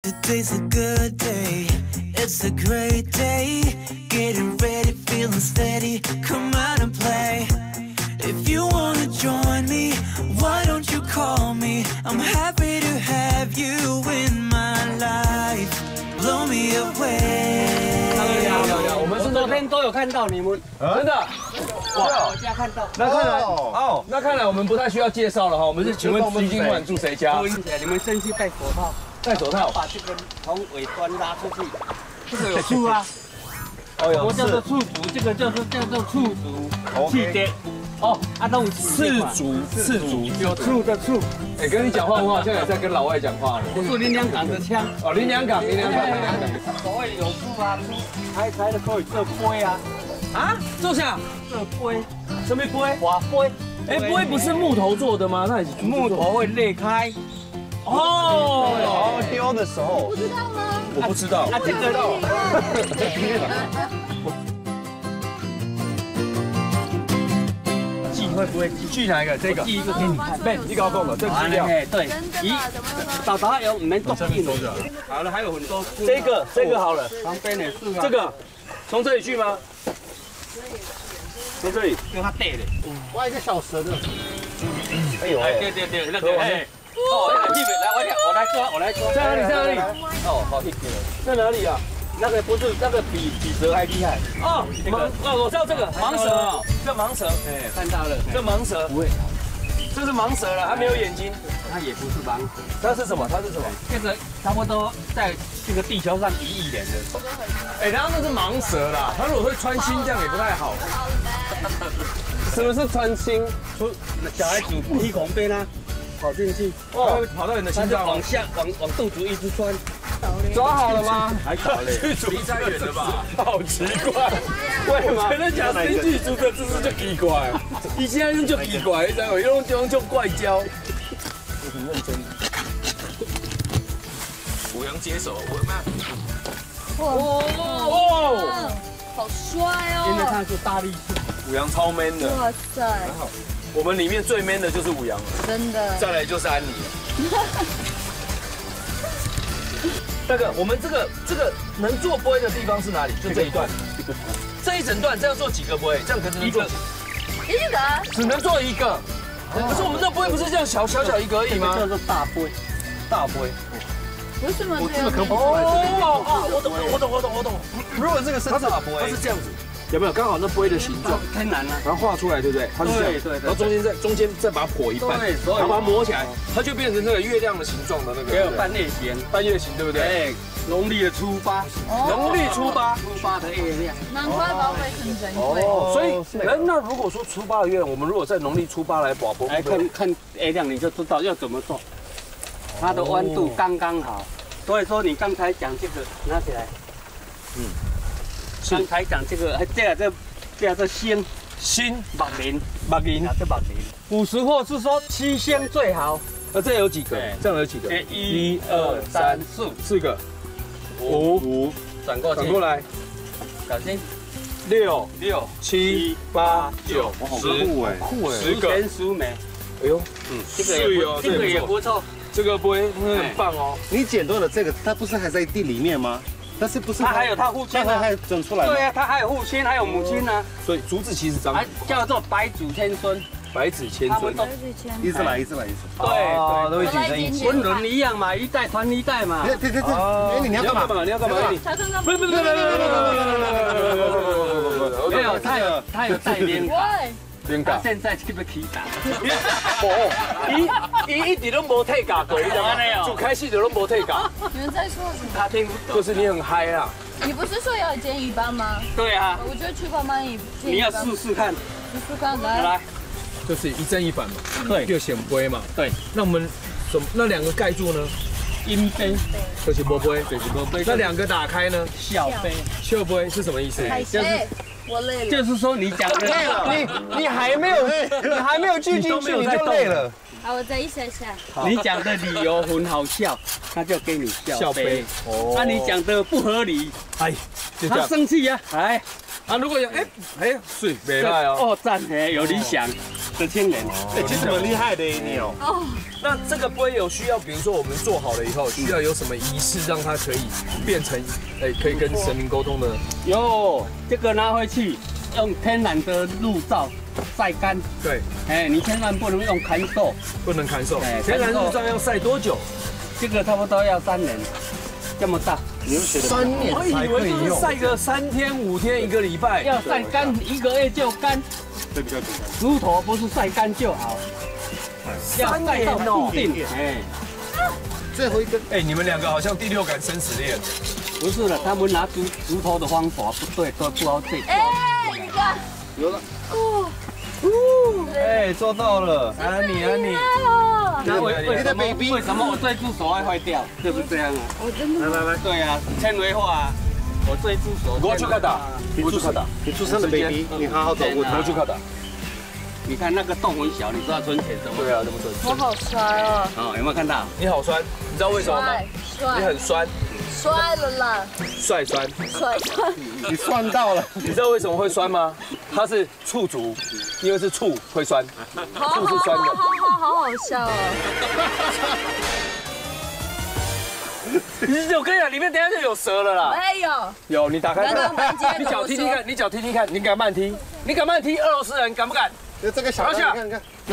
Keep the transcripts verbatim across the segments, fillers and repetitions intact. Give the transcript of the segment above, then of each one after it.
Today's a good day, it's a great day. Getting ready, feeling steady, come out and play. If you wanna join me, why don't you call me? I'm happy to have you in my life. Blow me away. 我们是昨天都有看到你们，真的。哇，我家看到。那看来哦，那看来我们不太需要介绍了哈。我们是请问今今晚住谁家？ 你们先去戴手套， 戴手套， 把这个从尾端拉出去。这个有触啊。 哦有。 我叫做触足，这个叫做叫做触足气节。 哦，啊，都有刺足，刺足有醋的醋。 哎，跟你讲话，我好像也在跟老外讲话了。 我是林良港的枪。 哦，林良港，林良港，林良港。 所谓有醋啊，开开的可以做杯啊。 啊？做啥？ 做杯。 什么杯？ 瓦杯。 哎，杯不是木头做的吗？那也是木头会裂开。 哦。 哦，丢的时候。 不知道吗？ 我不知道。 啊，这个。 会不会锯哪一个？这个。 锯一个给你看。 对，你搞够了，这锯掉。 对。咦，找到有没动硬的。好了，还有很多。 这个，这个好了。 旁边的是啊。 这个，从这里锯吗？从这里。 跟他对的。 挖一个小蛇的。 哎呦。哎，对对对，那个哎。哦，来，来，我来，我来抓，我来抓。 在哪里？在哪里？ 哦，好一点。 在哪里啊？ 那个不是，那个比比蛇还厉害哦。盲哦，我知道这个盲蛇，这盲蛇， 哎，看到了， 这盲蛇不会，这是盲蛇了，它没有眼睛， 它也不是盲蛇， 它是什么？它是什么？ 这个差不多在这个地球上一亿年的。 哎，然后那是盲蛇啦，它如果会穿心，这样也不太好。什么是穿心？ 出小孩子鼻孔被它跑进去， 哦，跑到你的心脏， 往下往往肚子一直钻。 抓好了吗？ 还早嘞， 离太远了吧？好奇怪，为嘛？跟他讲新剧组的姿势就奇怪，以前用就奇怪，你知道吗？用用就怪娇。我很认真。五羊接手，我们。 哇，好帅哦！ 因为他是大力士， 五羊超 man 的。 哇塞！ 我们里面最 man 的就是五羊了， 真的。 再来就是安妮了。那个，我们这个这个能做杯的地方是哪里？就这一段，这一整段这样做几个杯？这样可能能做一个， 只能做一个。可是我们这杯不是这样小小小一个而已吗？ 叫做大杯， 大杯。 为什么？ 我真的看不出来。 哦哦，我懂我懂我懂我懂。 如果这个是大杯， 它是这样子。 有没有刚好那杯的形状？ 太难了， 然后画出来，对不对？它是这样，对对。然后中间再中间再把它剖一半，然后把它磨起来，它就变成那个月亮的形状的那个。 也有半月形， 半月形，对不对？ 哎，农历的初八， 农历初八， 初八的月亮， 难怪宝贝很珍贵。 哦，所以那那如果说初八的月亮，我们如果在农历初八来保卜， 来看看月亮，你就知道要怎么做。它的弯度刚刚好，所以说你刚才讲这个拿起来，嗯，刚才讲这个，这个这。 叫做星星木林， 木林啊，这木林。古时候是说七星最好。 那这有几个？这样有几个？ 一、二、三、四， 四个。五五， 转过去， 转过来。 小心。 六六七八九十， 酷哎， 酷哎，十个。 全熟梅。 哎呦，嗯， 这个也这个也不错， 这个不会很棒哦。 你剪断了这个，它不是还在地里面吗？ 但是不是它还有它父亲它还长出来？ 对啊，它还有父亲，还有母亲呢。 所以竹子其实长， 叫做百子千孙。 百子千孙， 一直来，一直来，一直。 对对， 都会紧成一起。 温轮一样嘛，一代传一代嘛。 对对对对，哎，你要干嘛？ 你要干嘛？ 他刚刚不不不不不不不不不不没有，他有他有带连杆。 他现在去不起打？ 哦，伊伊一直都没退价过，你知道吗？就开始就都没退价。 你们在说什么？ 他听不懂。 就是你很嗨啊！ 你不是说要煎鱼板吗？ 对啊。 我觉得去爸妈也你要试试看。 试试看，来。 来。 就是一正一反嘛。 对。 就显杯嘛。 对。 那我们怎么那两个盖住呢？ 阴杯。 就是波杯， 就是波杯。 那两个打开呢？ 笑杯。 笑杯是什么意思？ 就是。 我累了， 就是说你讲累了， 你你还没有，你还没有锯进去，你就累了。 好，我再一下下。 你讲的理由很好笑，他就给你笑杯。 哦。 那你讲的不合理，哎，他生气呀，哎， 啊，如果有哎哎，是没赖哦。 哦，赞哎，有理想。 的亲人。 哎，其实蛮厉害的你哦。 哦， 那这个杯有需要，比如说我们做好了以后，需要有什么仪式让它可以变成，哎，可以跟神明沟通的？ 有这个拿回去，用天然的露罩晒干。 对， 哎，你千万不能用砍豆， 不能砍手。 哎天然日照要晒多久？ 这个差不多要三年，这么大。 你又写的三年我以为就是晒个三天五天一个礼拜。 要晒干一个月就干。 这比较简单。 猪头不是晒干就好，要晒到固定。哎， 最后一根。 哎，你们两个好像第六感生死恋。 不是了，他们拿猪猪头的方法不对，都不好这。 哎，你看， 有了。 哦， 哎，做到了，安妮安妮。 那为为什么为什么我这只手会坏掉？就是这样啊。 我真的。 来来来，对啊，纤维化啊。我这只手。 我去看打，我去看打。 你出生的 baby， 你好好照顾它。 我去看打。 你看那个洞很小，你知道存钱怎么？ 对啊，这么存。 我好帅哦。 哦，有没有看到？ 你好酸，你知道为什么吗？ 帅。 你很酸。 帅了啦。 帅酸。 帅酸。 你算到了。 你知道为什么会酸吗？它是醋足，因为是醋会酸，醋是酸的。 好好好好笑哦。 我跟你讲，里面等下就有蛇了啦。 没有。 有，你打开刚刚板姐你脚踢踢看，你脚踢踢看，你敢慢踢？你敢慢踢？俄罗斯人敢不敢？ 就这个小小看看。 不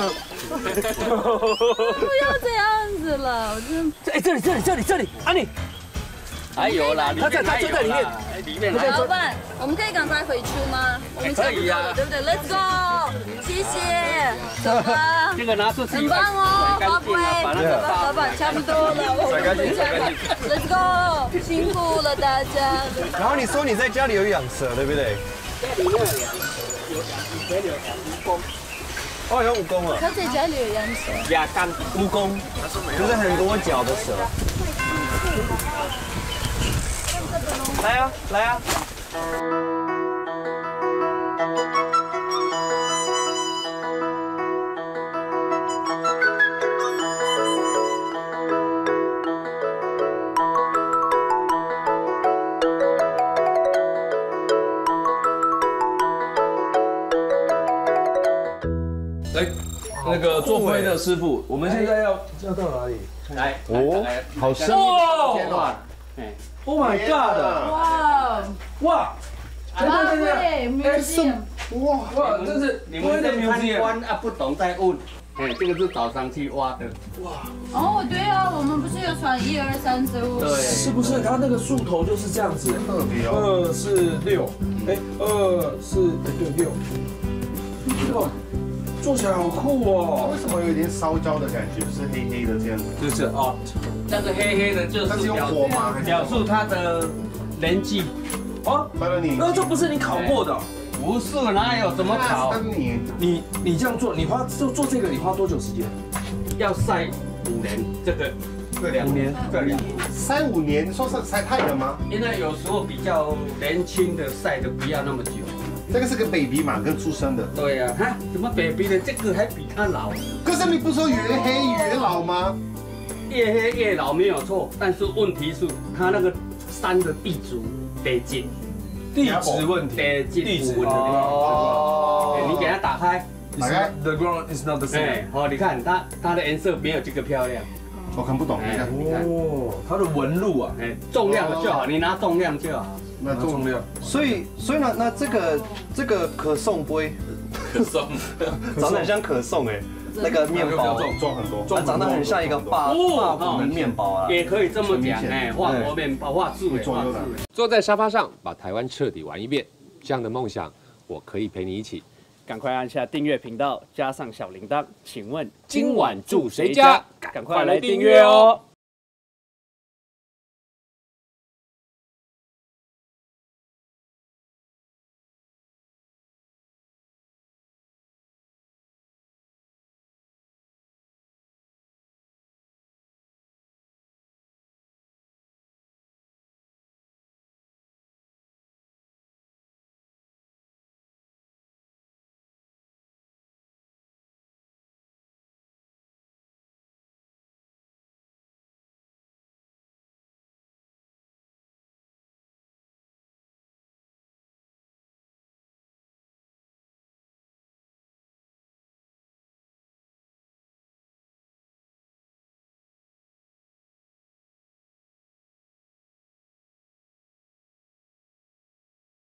要这样子了，我真的。 哎，这里这里这里这里，安妮。 还有啦， 他在他就在里面， 里面。 老板，我们可以赶快回去吗？我们差不多了，对不对 ？Let's go， 谢谢，走吧。 这个拿出去， 很棒哦，宝贝。 把那个老板差不多了，我们回家吧。Let's go， 辛苦了大家。 然后你说你在家里有养蛇，对不对？ 家里面有有养，以前有养蜈蚣。 哦，有蜈蚣了。 他在家里有养蛇。 鸭肝蜈蚣，就是很多脚的蛇。来啊，来啊！ 来，那个做龟的师傅，我们现在要要到哪里？ 来， 哦，好深哇！ 哎 Oh my god！ 哇哇！ 哇对 ，museum。 哇哇，这是你们在参观啊，不懂再问。哎，这个是早上去挖的。 哦，对啊，我们不是有传一二三四五？ 对， 是不是它那个树头就是这样子？ 特别哦。 二四六，哎，二四对六。哇，做起来好酷哦！ 为什么有点烧焦的感觉？是黑黑的这样子。 就是啊， 那个黑黑的就是它是用表火吗？还是表述它的年纪。 哦， 当然你那这不是你烤过的？ 不是，哪有怎么烤？ 三年。 你你这样做，你花做做这个，你花多久时间？ 要晒五年，这个这两年， 这两年。 三五年，说是晒太阳吗？ 因为有时候比较年轻的晒的不要那么久。 这个是个 baby 嘛，跟出生的。 对呀，哈，怎么 baby 的这个还比他老？ 可是你不是说越黑越老吗？ 越黑越老没有错，但是问题是它那个山的地质得进。 地质问题， 地质地质问题。哦，你给它打开， 打开 ，The ground is not the same。 哎，好，你看它它的颜色没有这个漂亮。 我看不懂，你看， 你看， 哦，它的纹路啊， 哎，重量就好，你拿重量就好。 那重量， 所以所以呢，那这个这个可颂杯， 可颂， 长得很像可颂哎，那个面包， 重很多， 它长得很像一个法法国的面包啊。 也可以这么讲，哎，法国面包，法式的，法式的。 坐在沙发上把台湾彻底玩一遍，这样的梦想，我可以陪你一起。 赶快按下订阅频道，加上小铃铛。请问今晚住谁家？ 赶快来订阅哦！